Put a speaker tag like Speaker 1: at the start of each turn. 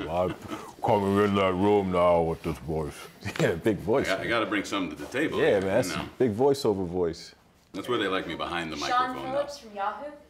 Speaker 1: I'm coming in that room now with this voice. Yeah, big voice.
Speaker 2: I got to bring something to the table.
Speaker 1: Yeah, man, that's a big voiceover voice.
Speaker 2: That's where they like me, behind the microphone.
Speaker 3: Sean Phillips from Yahoo.